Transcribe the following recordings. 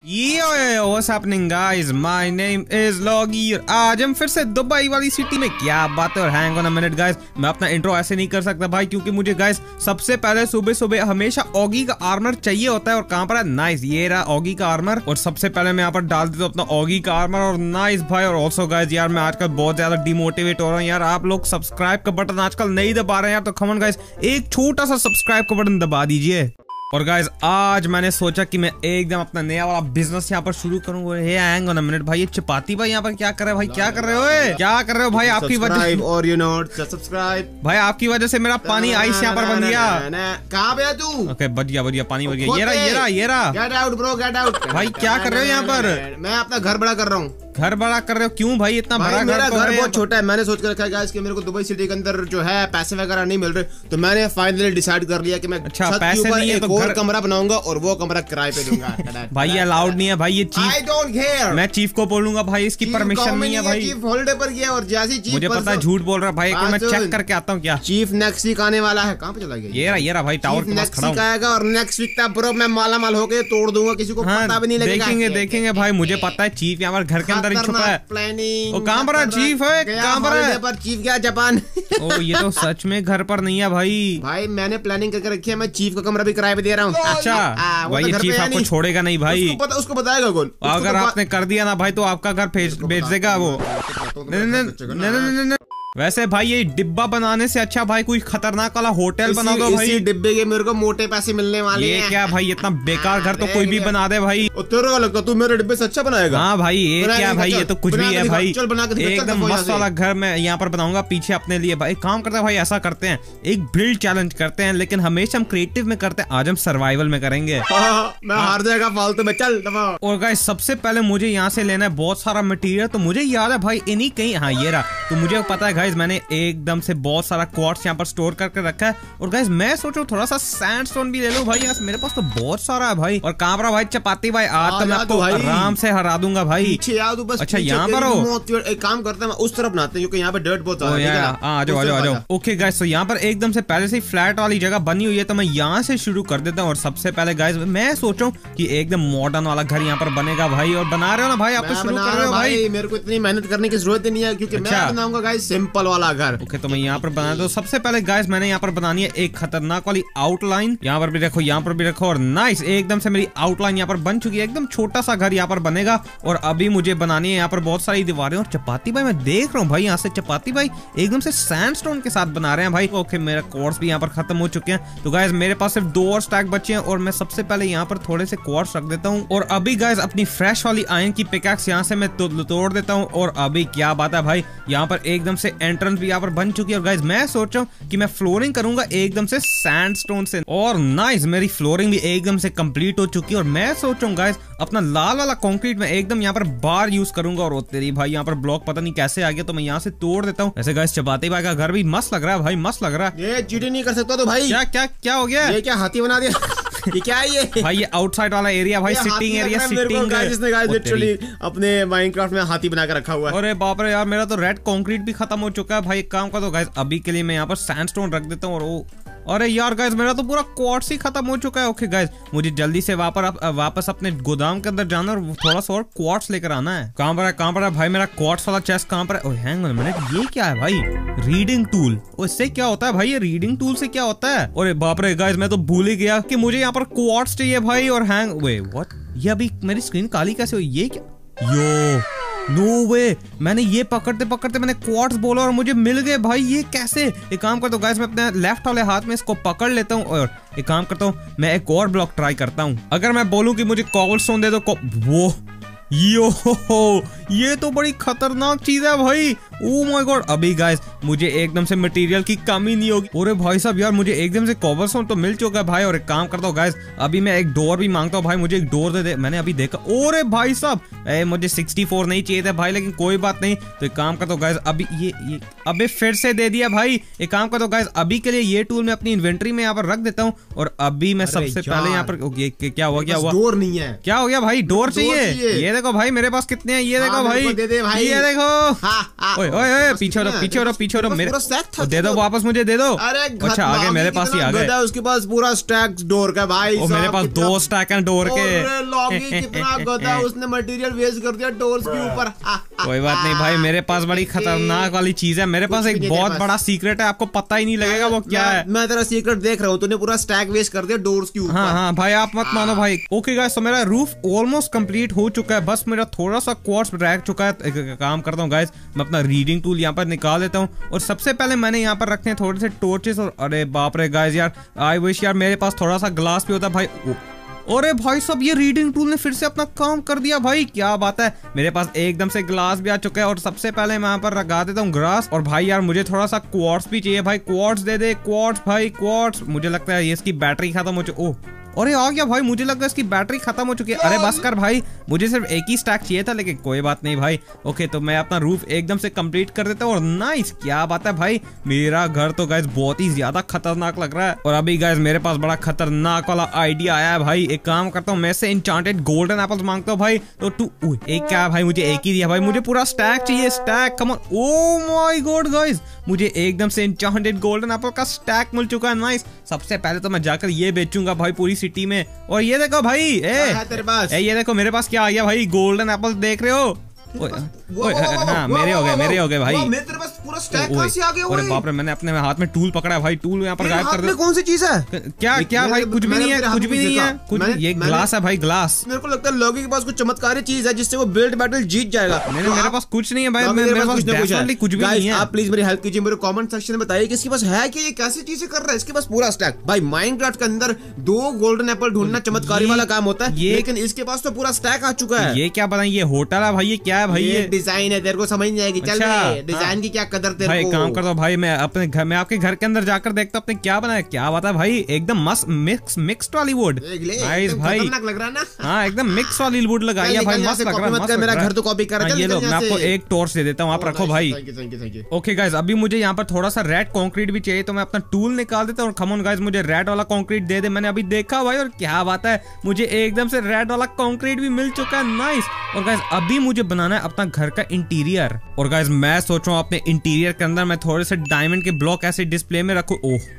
What's happening guys? My name is Loggy। आज हम फिर से दुबई वाली सिटी में, क्या बात है। और hang on a minute guys, मैं अपना इंट्रो ऐसे नहीं कर सकता भाई, क्योंकि मुझे गाइस सबसे पहले सुबह सुबह हमेशा ऑगी का आर्मर चाहिए होता है। और कहाँ पर है? नाइस, ये रहा ऑगी का आर्मर। और सबसे पहले मैं यहाँ पर डाल देता हूँ अपना ऑगी का आर्मर। और नाइस भाई। और ऑल्सो गाइस यार, मैं आजकल बहुत ज्यादा डिमोटिवेट हो रहा हूँ यार। आप लोग सब्सक्राइब का बटन आजकल नहीं दबा रहे हैं यार, तो कमेंट गाइस एक छोटा सा सब्सक्राइब का बटन दबा दीजिए। और गाइस आज मैंने सोचा कि मैं एकदम अपना नया वाला बिजनेस यहाँ पर शुरू करूंगा। हे हैंग ऑन अ मिनट भाई, ये चपाती भाई यहाँ पर क्या कर रहे हो भाई? क्या कर रहे हो? क्या कर रहे हो भाई? आपकी वजह और यू नॉट सब्सक्राइब भाई, आपकी वजह से मेरा पानी आइस यहाँ पर बन गया। कहाँ पे तू? ओके बढ़िया बढ़िया, पानी बन गया। ये रहा। Get out bro, get out. भाई क्या कर रहे हो यहाँ पर? मैं अपना घर बड़ा कर रहा हूँ। घर बड़ा कर रहे हो? क्यों भाई इतना बड़ा? मेरा घर बहुत छोटा है। मैंने सोच कर रखा है गाइस कि मेरे को दुबई सिटी के अंदर जो है पैसे वगैरह नहीं मिल रहे, तो मैंने फाइनली डिसाइड कर लिया कि मैं छत के ऊपर एक और कमरा बनाऊंगा और वो कमरा किराए पे दूंगा। भाई ये अलाउड नहीं है भाई, ये चीफ। I don't care. मैं चीफ को बोलूंगा भाई, इसकी परमिशन नहीं है भाई। चीफ हॉलिडे पर गया और जैसी चीफ, मुझे पता है झूठ बोल रहा है भाई, मैं चेक करके आता हूँ। क्या चीफ नेक्स्ट वीक आने वाला है? कहाँ पे चला गया? ये रहा भाई, टावर के पास खड़ा हूं। आएगा और नेक्स्ट वीक तक ब्रो मैं माला माल होके तोड़ दूंगा, किसी को पता भी नहीं लगेगा। देखेंगे भाई, मुझे पता है चीफ यहाँ पर घर के अंदर ही छुपा है। कहाँ पर चीफ है? कहाँ पर है? पर चीफ गया जापान। ओ ये तो सच में घर पर नहीं है भाई। भाई मैंने प्लानिंग करके रखी है, मैं चीफ का कमरा भी किराए पे दे रहा हूँ। अच्छा भाई, ये चीफ आपको छोड़ेगा नहीं भाई। उसको बताएगा कौन? अगर आपने कर दिया ना भाई, तो आपका घर भेज देगा वो। वैसे भाई ये डिब्बा बनाने से अच्छा भाई कोई खतरनाक वाला होटल बना दो भाई। इसी डिब्बे के मेरे को मोटे पैसे मिलने वाले हैं। ये क्या भाई, इतना बेकार घर तो कोई भी बना दे भाई। तेरे को लगता तू मेरे डिब्बे से अच्छा बनाएगा? हाँ भाई, ये क्या भाई, ये तो कुछ भी है भाई। एकदम मस्त वाला घर मैं यहाँ पर बनाऊंगा पीछे अपने लिए। भाई काम करते हैं भाई, ऐसा करते हैं, एक बिल्ड चैलेंज करते हैं, लेकिन हमेशा हम क्रिएटिव में करते हैं। आज हम सर्वाइवल में करेंगे। मैं हार जाएगा फालतू में, चल। और गाइस सबसे पहले मुझे यहाँ से लेना है बहुत सारा मटेरियल। तो मुझे याद है भाई, इन्हीं कहीं, हाँ ये रहा। तो मुझे पता है गाइस, मैंने एकदम से बहुत सारा क्वार्ट्स यहाँ पर स्टोर करके रखा है। और गाइस मैं सोचो थोड़ा सा सैंडस्टोन भी ले लूं भाई, यार मेरे पास तो बहुत सारा है भाई। और कहाँ पर भाई चपाती भाई? आज तो मैं आपको आराम से हरा दूंगा भाई। अच्छा यहाँ पर हो? एक काम करते हैं, उस तरफ बनाते हैं क्योंकि यहाँ पे डर्ट बहुत है। आ जाओ। ओके गाइस, तो यहाँ पर एकदम से पहले से फ्लैट वाली जगह बनी हुई है, तो मैं यहाँ से शुरू कर देता हूँ। और सबसे पहले गाइस मैं सोचूं कि एकदम मॉडर्न वाला घर यहाँ पर बनेगा भाई। और बना रहे हो ना भाई? आप तो शुरू कर रहे हो भाई। मेरे को इतनी मेहनत करने की जरूरत नहीं है, क्योंकि मैं बनाऊंगा गाइस सिंपल वाला घर। ओके तो मैं यहाँ पर बना दो। सबसे पहले गाइस मैंने यहाँ पर बनानी है एक खतरनाक वाली आउटलाइन। यहाँ पर भी रखो, यहाँ पर भी रखो। और नाइस, एकदम से मेरी आउटलाइन यहाँ पर बन चुकी है। एकदम छोटा सा घर यहाँ पर बनेगा। और अभी मुझे बनानी है यहाँ पर बहुत सारी दीवारें। और चपाती भाई मैं देख रहा हूँ भाई, यहाँ से चपाती भाई एकदम से सैंडस्टोन के साथ बना रहे हैं भाई। ओके मेरा क्वार्ट्स भी यहाँ पर खत्म हो चुके हैं। तो गाइस मेरे पास सिर्फ 2 और स्टैक बचे हैं। और मैं सबसे पहले यहाँ पर थोड़े से क्वार्ट्स रख देता हूँ। और अभी गाइस अपनी फ्रेश वाली आयरन की पिकैक्स यहाँ से मैं तोड़ देता हूँ। और अभी क्या बात है भाई, यहाँ पर एकदम से एंट्रेंस भी यहाँ पर बन चुकी है। और गाइस मैं सोच रहा हूँ कि मैं फ्लोरिंग करूंगा एकदम से सैंडस्टोन से। और नाइस, मेरी फ्लोरिंग भी एकदम से कंप्लीट हो चुकी है। और मैं सोच रहा हूँ गाइस अपना लाल वाला कंक्रीट में एकदम यहाँ पर बार यूज करूंगा। और तेरी भाई यहाँ पर ब्लॉक पता नहीं कैसे आ गया, तो मैं यहाँ से तोड़ देता हूँ। ऐसे गाइस चपाती भाई का घर भी मस्त लग रहा है भाई, मस्त लग रहा है। ये चीटिंग नहीं कर सकता तो भाई? क्या हो गया? ये क्या हाथी बना दिया? ये क्या है ये? भाई ये आउटसाइड वाला एरिया भाई, सिटिंग एरिया। सिटिंग जिसने गाइस लिटरली अपने माइनक्राफ्ट में हाथी बना के रखा हुआ है। अरे बाप रे यार, मेरा तो रेड कंक्रीट भी खत्म हो चुका है भाई। एक काम कर दो गाइस, अभी के लिए मैं यहाँ पर सैंडस्टोन रख देता हूँ। और वो अरे यार गाइस, मेरा तो पूरा क्वार्ट्स ही खत्म हो चुका है। ओके गाइस, मुझे जल्दी से वापस अपने गोदाम के अंदर जाना और थोड़ा सा और क्वार्ट्स लेकर आना है। कहाँ पर है भाई मेरा क्वार्ट्स वाला चेस्ट? कहाँ पर है? Oh hang on a minute, ये क्या है भाई? Reading tool. इससे क्या होता है भाई? ये रीडिंग टूल से क्या होता है? अरे बाप रे गाइस, मैं तो भूल ही गया कि मुझे यहाँ पर क्वार्ट्स चाहिए भाई। और हैंग वे व्हाट, ये अभी मेरी स्क्रीन काली कैसे हुई? ये क्या? यो नो वे, मैंने ये पकड़ते पकड़ते मैंने क्वार्ट्स बोला और मुझे मिल गए भाई। ये कैसे? एक काम करता हूँ गाइस, मैं अपने लेफ्ट वाले हाथ में इसको पकड़ लेता हूँ। और एक काम करता हूँ, मैं एक और ब्लॉक ट्राई करता हूँ। अगर मैं बोलूँ कि मुझे कॉबलस्टोन दे दो, वो यो ये तो बड़ी खतरनाक चीज है भाई। ओ माय गॉड, अभी गाइस मुझे एकदम से मटेरियल की कमी नहीं होगी। अरे भाई साहब यार, मुझे एकदम से कॉबलस्टोन तो मिल चुका है भाई। और एक काम करता हूँ गाइस, अभी मैं एक डोर भी मांगता हूँ भाई, मुझे एक डोर दे। मैंने अभी देखा, ओरे भाई साहब मुझे 64 नहीं चाहिए था भाई, लेकिन कोई बात नहीं। तो एक काम करता हूँ गाइस, अभी ये अबे फिर से दे दिया भाई। एक काम करता हूँ गाइस, अभी के लिए ये टूल मैं अपनी इन्वेंट्री में यहाँ पर रख देता हूँ। और अभी मैं सबसे पहले यहाँ पर क्या हुआ? डोर नहीं है। क्या हो गया भाई? डोर चाहिए? ये देखो भाई मेरे पास कितने हैं, ये देखो भाई, ये देखो। ओए ओए पीछे रहो मेरे दे दो वापस, मुझे दे दो। अच्छा आ गए मेरे पास ही आ गए। उसके पास पूरा स्टैक डोर का भाई। मेरे पास 2 स्टैक हैं डोर के। कितना गधा, उसने मटेरियल वेस्ट कर दिया डोर्स के ऊपर। कोई बात नहीं भाई, मेरे पास बड़ी खतरनाक वाली चीज है। मेरे पास एक बहुत बड़ा सीक्रेट है, आपको पता ही नहीं लगेगा वो क्या है। मैं तेरा सीक्रेट देख रहा हूँ, तूने पूरा स्टैक वेस्ट कर दिया डोर्स के ऊपर। हाँ भाई आप मत मानो भाई। ओके गाइस, तो मेरा रूफ ऑलमोस्ट कंप्लीट हो चुका है, बस मेरा थोड़ा सा क्वार्ट्ज रह चुका है। एक काम करता हूँ गाइस, मैं अपना रीडिंग टूल यहाँ पर निकाल लेता हूँ और सबसे पहले मैंने यहाँ पर रखने हैं थोड़े से टॉर्चेस। और अरे बाप रे गाइस यार, आई विश यार मेरे पास थोड़ा सा ग्लास भी होता भाई। अरे भाई सब ये रीडिंग टूल ने फिर से अपना काम कर दिया भाई, क्या बात है। मेरे पास एकदम से ग्लास भी आ चुका है और सबसे पहले मैं यहाँ पर लगा देता हूँ ग्रास। और भाई यार मुझे थोड़ा सा क्वार्ट्ज भी चाहिए भाई, क्वार्ट्ज दे दे, क्वार्ट्ज भाई क्वार्ट्ज। मुझे लगता है ये इसकी बैटरी खत्म हो चुकी। ओह अरे आ गया भाई, मुझे लगा इसकी बैटरी खत्म हो चुकी है। अरे बस कर भाई, मुझे सिर्फ एक ही स्टैक चाहिए था, लेकिन कोई बात नहीं भाई। ओके तो मैं अपना रूफ एकदम से कंप्लीट कर देता हूँ। और नाइस, क्या बात है भाई, मेरा घर तो गाइस बहुत ही ज्यादा खतरनाक लग रहा है। और अभी गाइस मेरे पास बड़ा खतरनाक वाला आइडिया आया है भाई। एक काम करता हूँ, मैं से एन्चांटेड गोल्डन एप्पल्स मांगता हूँ भाई। तो तू एक क्या भाई, मुझे एक ही दिया भाई, मुझे पूरा स्टैक चाहिए, stack. Come on, oh my God guys, मुझे एकदम से एन्चांटेड गोल्डन एप्पल का स्टैक मिल चुका है। नाइस, सबसे पहले तो मैं जाकर ये बेचूंगा भाई पूरी सिटी में। और ये देखो भाई, तेरे पास ये देखो मेरे पास क्या आ गया भाई, गोल्डन एप्पल देख रहे हो। हाँ मेरे हो गए भाई। मेरे पास पूरा स्टैक कहां से आ गया? अरे बाप रे, मैंने अपने हाथ में टूल पकड़ा है भाई, टूल यहाँ पर गायब कर दो। कौन सी चीज है? क्या भाई, कुछ भी नहीं है, कुछ भी नहीं है, कुछ। ये ग्लास है भाई, ग्लास। मेरे को लगता है लोगों के पास कुछ चमत्कारी चीज है जिससे वो बिल्ड बैटल जीत जाएगा। मेरे पास कुछ नहीं है भाई, मेरे पास डेफिनेटली कुछ भी नहीं है। आप प्लीज मेरी हेल्प कीजिए, मेरे कमेंट सेक्शन में बताइए कि इसके पास है कि ये कैसी चीजें कर रहा है। इसके पास पूरा स्टैक भाई, माइनक्राफ्ट के अंदर 2 गोल्डन एप्पल ढूंढना चमत्कारी वाला काम होता है, लेकिन इसके पास तो पूरा स्टैक आ चुका है। ये क्या बताएं, ये होटल है भाई, ये क्या है भाई? ये डिजाइन है, तेरे को समझ नहीं आएगी। चल डिजाइन की क्या कदर तेरे भाई, को। काम करता हूँ भाई, मैं अपने घर में आपके घर के अंदर जाकर देखता हूँ आपने क्या बनाया। क्या बात है भाई, एकदम मस्त मिक्स्ड वाली वुड। नाइस भाई, लग रहा है ना? हाँ एकदम मिक्स वाली वुड लगाई है भाई, मस्त लग रहा है। मेरा घर तो कॉपी कर रहा है। ये लो, मैं आपको एक टॉर्च दे देता हूँ, आप रखो भाई। ओके गाइस, अभी मुझे यहाँ पर थोड़ा सा रेड कंक्रीट भी चाहिए, तो मैं अपना टूल निकाल देता हूँ। और कम ऑन गाइस, मुझे रेड वाला कंक्रीट दे दे। मैंने अभी देखा भाई, और क्या बात है, मुझे एकदम से रेड वाला कंक्रीट भी मिल चुका है। नाइस। और गाइस अभी मुझे बनाना है अपना घर का इंटीरियर। और गाइस मैं सोच रहा हूँ अपने इंटीरियर के अंदर मैं थोड़े से डायमंड के ब्लॉक ऐसे डिस्प्ले में रखूं।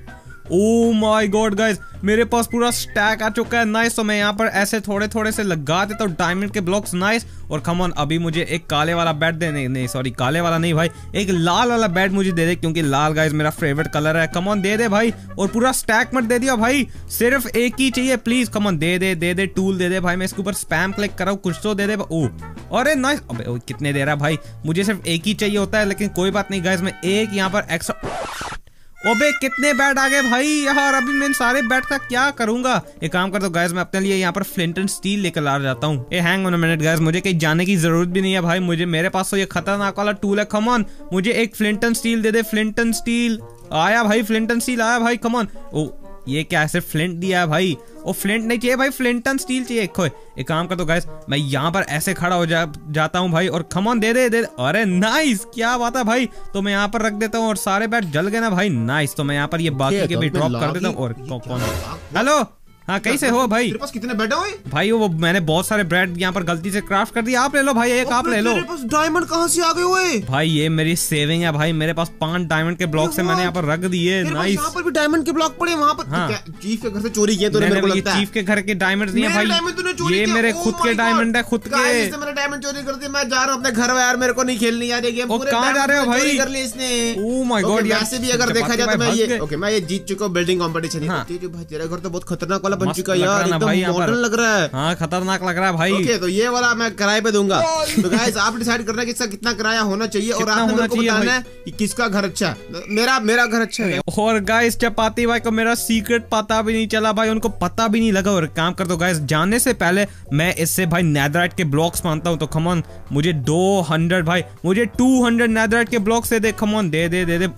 ओह माय गॉड गाइस, मेरे पास पूरा स्टैक आ चुका है। नाइस, तो मैं यहाँ पर ऐसे थोड़े से लगा देता हूँ डायमंड के ब्लॉक्स। नाइस। और कम ऑन, अभी मुझे एक काले वाला बेड दे, नहीं सॉरी काले वाला नहीं भाई, एक लाल वाला बेड मुझे दे दे, क्योंकि लाल गाइस मेरा फेवरेट कलर है। कम ऑन दे दे भाई, और पूरा स्टैक मत दे दिया भाई, सिर्फ एक ही चाहिए प्लीज। कम ऑन दे दे टूल दे दे भाई, मैं इसके ऊपर स्पैम क्लिक कराऊं, कुछ तो दे दे। ओह अरे नाइस, अबे कितने दे रहा है भाई, मुझे सिर्फ एक ही चाहिए होता है, लेकिन कोई बात नहीं गाइस, मैं एक यहाँ पर एक्स्ट्रा। ओबे कितने बैट आ गए भाई यार, अभी मैं सारे बैट का क्या करूंगा। एक काम करता हूँ गाइस, मैं अपने लिए यहाँ पर फ्लिंट एंड स्टील लेकर आ जाता हूँ। ए hang on a minute guys, मुझे कहीं जाने की जरूरत भी नहीं है भाई, मेरे पास तो ये खतरनाक वाला टूल है। कम ऑन, मुझे एक फ्लिंट एंड स्टील दे दे। फ्लिंट एंड स्टील आया भाई, फ्लिंट एंड स्टील आया भाई। कम ऑन, ओ ये क्या है, सिर्फ फ्लिंट दिया है भाई, और फ्लिंट नहीं चाहिए भाई, फ्लिंट एंड स्टील चाहिए। एक काम कर दो गाइस, मैं यहाँ पर ऐसे खड़ा हो जाता हूँ भाई, और खम ऑन दे दे। अरे नाइस, क्या बात है भाई, तो मैं यहाँ पर रख देता हूँ और सारे बैट जल गए ना भाई। नाइस, तो मैं यहाँ पर ये बाकी के भी ड्रॉप कर देता हूँ। और कौन, हेलो, हाँ कैसे हो भाई? तेरे पास कितने बेड है भाई? वो मैंने बहुत सारे ब्रेड यहाँ पर गलती से क्राफ्ट कर दिया। आप ले लो भाई, एक आप ले लो। तेरे पास डायमंड कहाँ से आ गए हुए? भाई ये मेरी सेविंग है भाई, मेरे पास 5 डायमंड के ब्लॉक से मैंने यहाँ पर रख दिए। नाइस, यहाँ पर भी डायमंड के ब्लॉक पड़े वहाँ पर। हाँ। चीफ के घर से चोरी किए तूने? मेरे को लगता है चीफ के घर के डायमंड नहीं है भाई, ये मेरे खुद के डायमंड है, खुद के। मैंने डायमंड चोरी कर दिया, मैं जा रहा हूँ अपने घर में यार, मेरे को नहीं खेलनी यार ये गेम। कहाँ जा रहे हो भाई? कर लिया इसने। ओह माय गॉड, वैसे भी अगर देखा जाए तो मैं ये जीत चुका हूँ बिल्डिंग कॉम्पिटिशन। भाई तेरा घर तो बहुत खतरनाक वाला बन चुका है यार, भाई मॉडर्न लग रहा है। हाँ खतरनाक लग रहा है भाई। ओके, तो ये वाला मैं किराए पे दूंगा। तो गाइस आप डिसाइड करना कि इसका कितना किराया होना चाहिए, और आपने मेरे को बताना है कि किसका घर अच्छा है। मेरा घर अच्छा है। और गाइस चपाती भाई को मेरा सीक्रेट पता भी नहीं चला भाई, उनको पता भी नहीं लगा। और काम कर दो गाइस, जाने से पहले मैं इससे भाई नेदरराइट के ब्लॉक्स मांगता हूँ। तो कम ऑन, मुझे 200 भाई, मुझे 200 नेदरराइट के ब्लॉक्स दे। कम ऑन दे दे।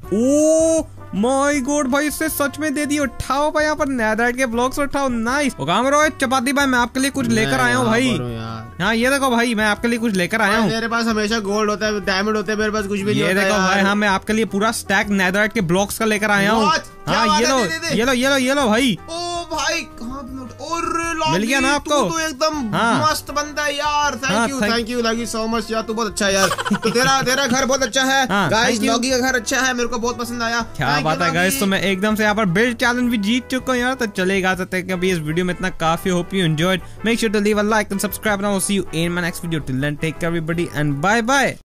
ओ माय गॉड भाई, इससे सच में दे दी। उठाओ भाई यहाँ पर नेदरराइट के ब्लॉक्स उठाओ। नाइस। काम करो चपाती भाई, मैं आपके लिए कुछ लेकर आया हूँ भाई। हाँ ये देखो भाई, मैं आपके लिए कुछ लेकर आया हूँ। मेरे पास हमेशा गोल्ड होता है, डायमंड होते हैं, मेरे पास कुछ भी नहीं होता। ये देखो भाई, हाँ मैं आपके लिए पूरा स्टैक नेदरराइट के ब्लॉक्स का लेकर आया हूँ। हाँ ये लो भाई। भाई कहाँ और मिल गया ना आपको? तो एकदम मस्त बंदा है यार। थैंक यू सो मच यार, तू बहुत अच्छा है यार। तो तेरा घर बहुत अच्छा है गाइस, लॉगी का घर अच्छा है, मेरे को बहुत पसंद आया। क्या बात है गाइस, तो मैं एकदम से यहाँ पर बिल्ड चैलेंज भी जीत चुका हूँ यार। तो चलेगा सकते हैं कि अभी इस वीडियो में इतना काफी। Hope you enjoyed, make sure to leave a like and subscribe now. See you in my next video, till then take care everybody and bye bye.